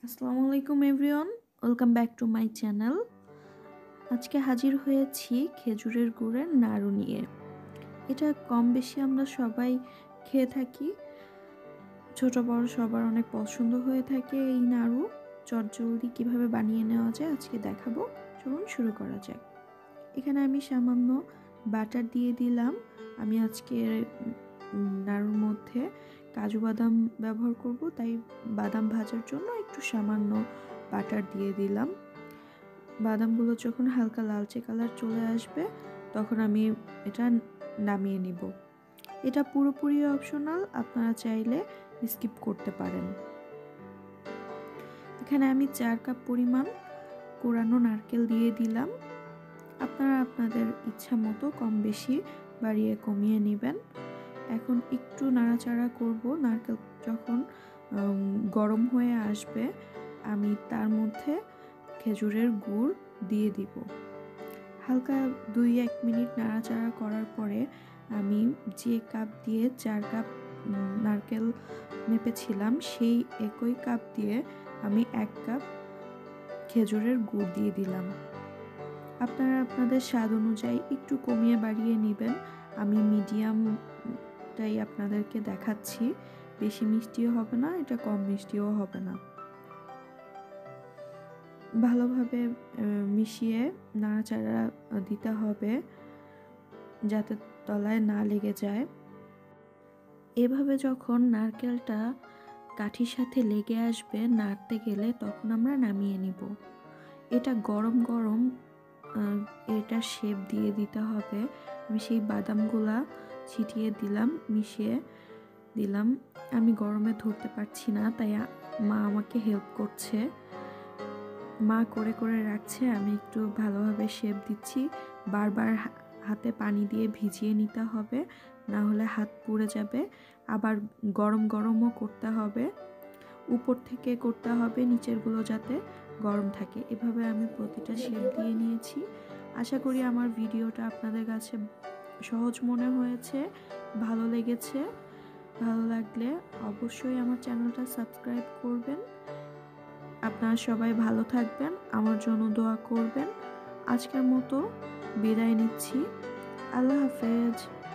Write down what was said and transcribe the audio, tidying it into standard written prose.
আসসালামু আলাইকুম everyone, welcome back to my channel. আজকে হাজির হয়েছি খেজুরের গুড়ের নাড়ু নিয়ে। এটা কম বেশি আমরা সবাই খেয়ে থাকি, ছোট বড় সবার অনেক পছন্দ হয়ে থাকে এই নাড়ু। চটজলদি কিভাবে বানিয়ে নেওয়া যায় আজকে দেখাবো। চলুন শুরু করা যাক। এখানে আমি সামান্য বাটার দিয়ে দিলাম। আমি আজকে নাড়ুর মধ্যে কাজু বাদাম ব্যবহার করব, তাই বাদাম ভাজার জন্য একটু সামান্য বাটার দিয়ে দিলাম। বাদামগুলো যখন হালকা লালচে কালার চলে আসবে তখন আমি এটা নামিয়ে নিব। এটা পুরোপুরি অপশনাল, আপনারা চাইলে স্কিপ করতে পারেন। এখানে আমি 4 কাপ পরিমাণ কোরানো নারকেল দিয়ে দিলাম। আপনারা আপনাদের ইচ্ছা মতো কম বেশি বাড়িয়ে কমিয়ে নেবেন। এখন একটু নাড়াচাড়া করব। নারকেল যখন গরম হয়ে আসবে আমি তার মধ্যে খেজুরের গুড় দিয়ে দিব। হালকা 2-1 মিনিট নাড়াচাড়া করার পরে আমি যে কাপ দিয়ে 4 কাপ নারকেল মেপেছিলাম সেই একই কাপ দিয়ে আমি 1 কাপ খেজুরের গুড় দিয়ে দিলাম। আপনারা আপনাদের স্বাদ অনুযায়ী একটু কমিয়ে বাড়িয়ে নেবেন। আমি মিডিয়ামটাই আপনাদেরকে দেখাচ্ছি, বেশি মিষ্টিও হবে না, এটা কম মিষ্টিও হবে না। ভালোভাবে মিশিয়ে নাড়াচাড়া দিতে হবে যাতে তলায় না লেগে যায়। এভাবে যখন নারকেলটা কাঠির সাথে লেগে আসবে নাড়তে গেলে তখন আমরা নামিয়ে নিব। এটা গরম গরম এটা শেপ দিয়ে দিতে হবে। আমি সেই বাদামগুলা ছিটিয়ে দিলাম, মিশিয়ে দিলাম। আমি গরমে ধরতে পারছি না, তাই মা আমাকে হেল্প করছে। মা করে করে রাখছে, আমি একটু ভালোভাবে শেপ দিচ্ছি। বারবার হাতে পানি দিয়ে ভিজিয়ে নিতে হবে, না হলে হাত পুড়ে যাবে। আবার গরম গরমও করতে হবে, উপর থেকে করতে হবে, নিচেরগুলো যাতে গরম থাকে। এভাবে আমি প্রতিটা শেপ দিয়ে নিয়েছি। আশা করি আমার ভিডিওটা আপনাদের কাছে সহজ মনে হয়েছে, ভালো লেগেছে। ভালো লাগলে অবশ্যই আমার চ্যানেলটা সাবস্ক্রাইব করবেন। আপনারা সবাই ভালো থাকবেন, আমার জন্য দোয়া করবেন। আজকের মতো বিদায় নিচ্ছি। আল্লাহ হাফেজ।